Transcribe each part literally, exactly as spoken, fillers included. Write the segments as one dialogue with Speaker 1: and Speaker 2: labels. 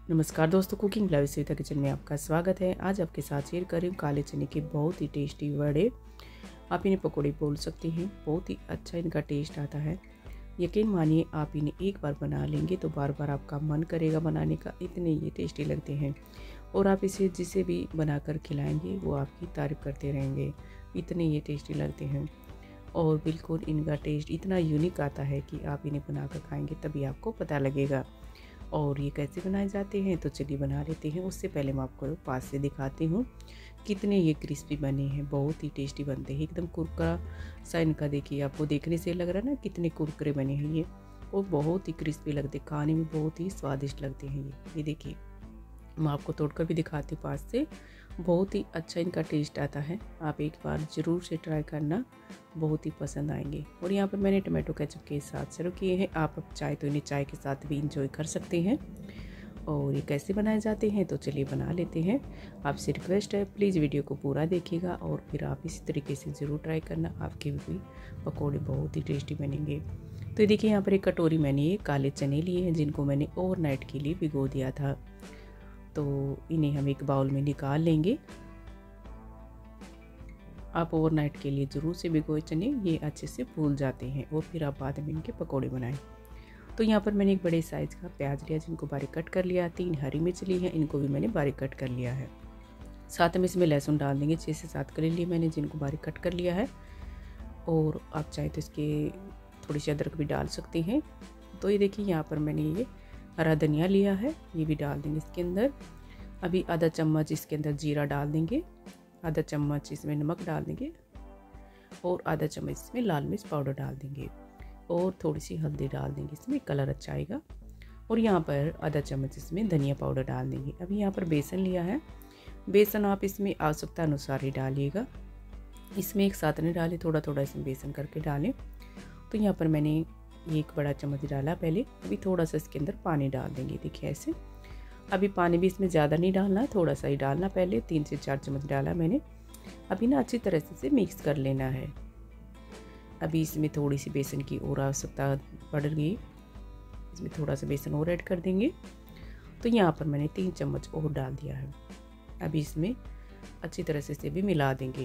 Speaker 1: नमस्कार दोस्तों, cooking live Savita kitchen में आपका स्वागत है। आज आपके साथ शेयर कर रही हूँ काले चने के बहुत ही टेस्टी वड़े। आप इन्हें पकौड़े बोल सकते हैं। बहुत ही अच्छा इनका टेस्ट आता है। यकीन मानिए, आप इन्हें एक बार बना लेंगे तो बार बार आपका मन करेगा बनाने का, इतने ये टेस्टी लगते हैं। और आप इसे जिसे भी बनाकर खिलाएंगे वो आपकी तारीफ़ करते रहेंगे, इतने ये टेस्टी लगते हैं। और बिल्कुल इनका टेस्ट इतना यूनिक आता है कि आप इन्हें बनाकर खाएंगे तभी आपको पता लगेगा। और ये कैसे बनाए जाते हैं तो चलिए बना लेते हैं। उससे पहले मैं आपको पास से दिखाती हूँ कितने ये क्रिस्पी बने हैं। बहुत ही टेस्टी बनते हैं, एकदम कुरकुरा सा इनका देखिए, आपको देखने से लग रहा है ना कितने कुरकुरे बने हैं ये। और बहुत ही क्रिस्पी लगते, खाने में बहुत ही स्वादिष्ट लगते हैं ये ये देखिए, मैं आपको तोड़कर भी दिखाती हूँ पास से। बहुत ही अच्छा इनका टेस्ट आता है। आप एक बार ज़रूर से ट्राई करना, बहुत ही पसंद आएंगे। और यहाँ पर मैंने टमाटो केचप के साथ सर्व किए हैं। आप अब चाहे तो इन्हें चाय के साथ भी इंजॉय कर सकते हैं। और ये कैसे बनाए जाते हैं तो चलिए बना लेते हैं। आपसे रिक्वेस्ट है, प्लीज़ वीडियो को पूरा देखिएगा और फिर आप इसी तरीके से ज़रूर ट्राई करना। आपके भी पकौड़े बहुत ही टेस्टी बनेंगे। तो ये देखिए, यहाँ पर एक कटोरी मैंने ये काले चने लिए हैं जिनको मैंने ओवरनाइट के लिए भिगो दिया था। तो इन्हें हम एक बाउल में निकाल लेंगे। आप ओवरनाइट के लिए ज़रूर से भिगोए चने ये अच्छे से फूल जाते हैं और फिर आप बाद में इनके पकोड़े बनाएं। तो यहाँ पर मैंने एक बड़े साइज़ का प्याज लिया जिनको बारीक कट कर लिया। तीन हरी मिर्च ली है, इनको भी मैंने बारीक कट कर लिया है। साथ में इसमें लहसुन डाल देंगे, छः से सात कली लिए मैंने जिनको बारीक कट कर लिया है। और आप चाहे तो इसके थोड़ी सी अदरक भी डाल सकते हैं। तो ये देखिए, यहाँ पर मैंने ये हरा धनिया लिया है, ये भी डाल देंगे इसके अंदर। अभी आधा चम्मच इसके अंदर जीरा डाल देंगे, आधा चम्मच इसमें नमक डाल देंगे और आधा चम्मच इसमें लाल मिर्च पाउडर डाल देंगे और थोड़ी सी हल्दी डाल देंगे, इसमें कलर अच्छा आएगा। और यहाँ पर आधा चम्मच इसमें धनिया पाउडर डाल देंगे। अभी यहाँ पर बेसन लिया है, बेसन आप इसमें आवश्यकता अनुसार ही डालिएगा, इसमें एक साथ नहीं डालें, थोड़ा थोड़ा इसमें बेसन करके डालें। तो यहाँ पर मैंने एक बड़ा चम्मच डाला पहले। अभी थोड़ा सा इसके अंदर पानी डाल देंगे, देखिए ऐसे। अभी पानी भी इसमें ज़्यादा नहीं डालना, थोड़ा सा ही डालना। पहले तीन से चार चम्मच डाला मैंने। अभी ना अच्छी तरह से मिक्स कर लेना है। अभी इसमें थोड़ी सी बेसन की और आवश्यकता पड़ गई, इसमें थोड़ा सा बेसन और ऐड कर देंगे। तो यहाँ पर मैंने तीन चम्मच और डाल दिया है। अभी इसमें अच्छी तरह से इसे भी मिला देंगे।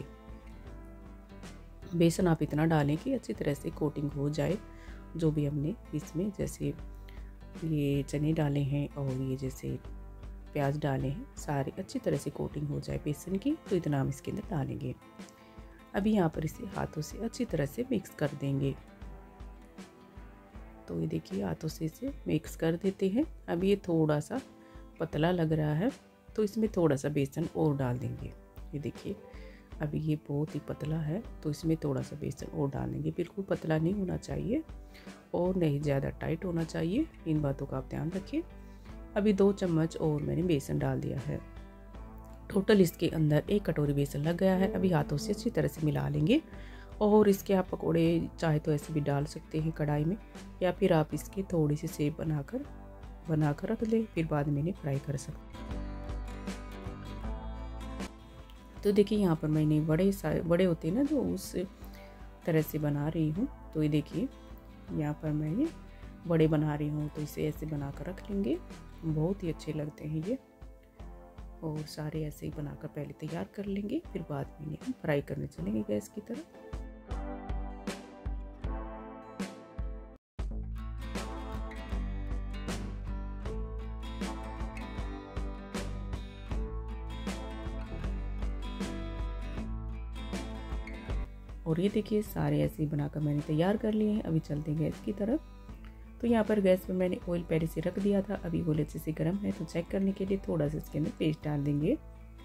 Speaker 1: बेसन आप इतना डालें कि अच्छी तरह से कोटिंग हो जाए। जो भी हमने इसमें जैसे ये चने डाले हैं और ये जैसे प्याज डाले हैं, सारे अच्छी तरह से कोटिंग हो जाए बेसन की, तो इतना हम इसके अंदर डालेंगे। अभी यहाँ पर इसे हाथों से अच्छी तरह से मिक्स कर देंगे। तो ये देखिए, हाथों से इसे मिक्स कर देते हैं। अभी ये थोड़ा सा पतला लग रहा है तो इसमें थोड़ा सा बेसन और डाल देंगे। ये देखिए, अभी ये बहुत ही पतला है तो इसमें थोड़ा सा बेसन और डालेंगे। बिल्कुल पतला नहीं होना चाहिए और नहीं ज़्यादा टाइट होना चाहिए, इन बातों का आप ध्यान रखिए। अभी दो चम्मच और मैंने बेसन डाल दिया है। टोटल इसके अंदर एक कटोरी बेसन लग गया है। अभी हाथों से अच्छी तरह से मिला लेंगे और इसके आप पकोड़े चाहे तो ऐसे भी डाल सकते हैं कढ़ाई में, या फिर आप इसके थोड़ी सी शेप बनाकर बनाकर रख लें, फिर बाद में इन्हें फ्राई कर सकते हैं। तो देखिए, यहाँ पर मैंने बड़े बड़े होते हैं ना जो, उस तरह से बना रही हूँ। तो ये देखिए, यहाँ पर मैं ये बड़े बना रही हूँ तो इसे ऐसे बनाकर रख लेंगे। बहुत ही अच्छे लगते हैं ये। और सारे ऐसे ही बनाकर पहले तैयार कर लेंगे, फिर बाद में इन्हें हम फ्राई करने चलेंगे गैस की तरफ। और ये देखिए, सारे ऐसे ही बनाकर मैंने तैयार कर लिए हैं। अभी चलते हैं गैस की तरफ। तो यहाँ पर गैस पर मैंने ऑयल पहले से रख दिया था। अभी ऑयल अच्छे से गर्म है तो चेक करने के लिए थोड़ा सा इसके अंदर पेस्ट डाल देंगे।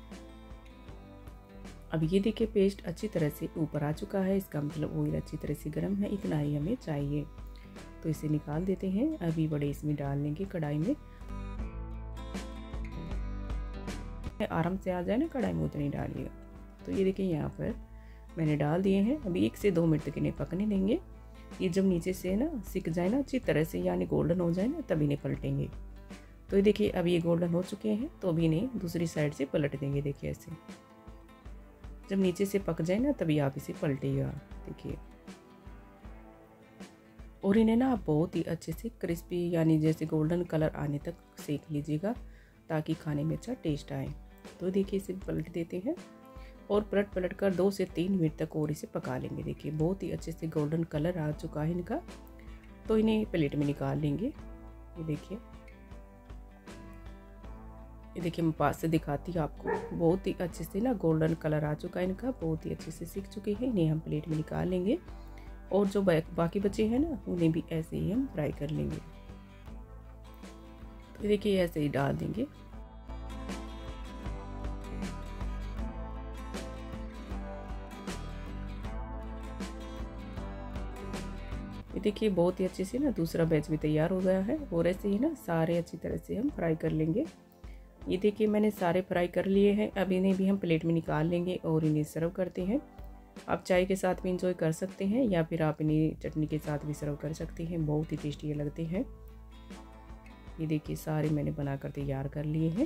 Speaker 1: अब ये देखिए, पेस्ट अच्छी तरह से ऊपर आ चुका है, इसका मतलब ऑयल अच्छी तरह से गर्म है। इतना ही हमें चाहिए, तो इसे निकाल देते हैं। अभी बड़े इसमें डाल लेंगे कढ़ाई में। आराम से आ जाए ना कढ़ाई में, उतनी डालिएगा। तो ये देखिए, यहाँ पर मैंने डाल दिए हैं। अभी एक से दो मिनट तक इन्हें पकने देंगे। ये जब नीचे से ना सिक जाए ना अच्छी तरह से, यानी गोल्डन हो जाए ना, तब इन्हें पलटेंगे। तो ये देखिए, अभी ये गोल्डन हो चुके हैं तो अभी इन्हें दूसरी साइड से पलट देंगे। देखिए ऐसे, जब नीचे से पक जाए ना तभी आप इसे पलटेगा। देखिए, और इन्हें ना आप बहुत ही अच्छे से क्रिस्पी यानी जैसे गोल्डन कलर आने तक सेक लीजिएगा। ताकि खाने में अच्छा टेस्ट आए। तो देखिए इसे पलट देते हैं और पलट पलट कर दो से तीन मिनट तक और इसे पका लेंगे। देखिए बहुत ही अच्छे से गोल्डन कलर आ चुका है इनका। तो इन्हें प्लेट में निकाल लेंगे। ये देखिए, ये देखिए मैं पास से दिखाती हूँ आपको। बहुत ही अच्छे से ना गोल्डन कलर आ चुका है इनका, बहुत ही अच्छे से सीख चुके हैं। इन्हें हम प्लेट में निकाल लेंगे और जो बाकी बचे हैं ना उन्हें भी ऐसे ही हम फ्राई कर लेंगे। तो देखिए ऐसे ही डाल देंगे। ये देखिए बहुत ही अच्छे से ना दूसरा बैच भी तैयार हो गया है और ऐसे ही ना सारे अच्छी तरह से हम फ्राई कर लेंगे। ये देखिए मैंने सारे फ्राई कर लिए हैं। अब इन्हें भी हम प्लेट में निकाल लेंगे और इन्हें सर्व करते हैं। आप चाय के साथ भी इंजॉय कर सकते हैं या फिर आप इन्हें चटनी के साथ भी सर्व कर सकते हैं। बहुत ही टेस्टी ये लगते हैं। ये देखिए सारे मैंने बनाकर तैयार कर लिए हैं।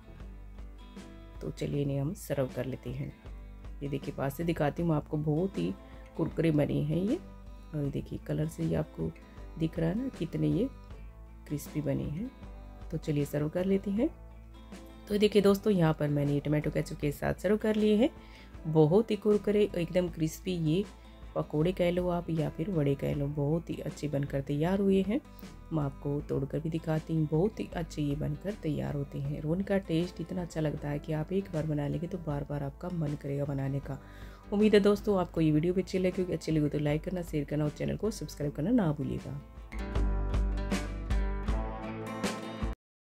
Speaker 1: तो चलिए इन्हें हम सर्व कर लेते हैं। ये देखिए पास से दिखाती हूँ आपको, बहुत ही कुरकुरे बने हैं ये। और देखिए कलर से ही आपको दिख रहा है ना कितने ये क्रिस्पी बने हैं। तो चलिए सर्व कर लेते हैं। तो देखिए दोस्तों यहाँ पर मैंने टमाटो केचप के साथ सर्व कर लिए हैं। बहुत ही कुरकुरे एकदम क्रिस्पी ये पकोड़े कह लो आप या फिर वड़े कह लो, बहुत ही अच्छे बनकर तैयार हुए हैं। मैं आपको तोड़कर भी दिखाती हूँ। बहुत ही अच्छे ये बनकर तैयार होते हैं और उनका टेस्ट इतना अच्छा लगता है कि आप एक बार बना लेंगे तो बार बार आपका मन करेगा बनाने का। उम्मीद है दोस्तों आपको ये वीडियो भी अच्छी लगी। अच्छी लगी तो लाइक करना, शेयर करना और चैनल को सब्सक्राइब करना ना भूलिएगा।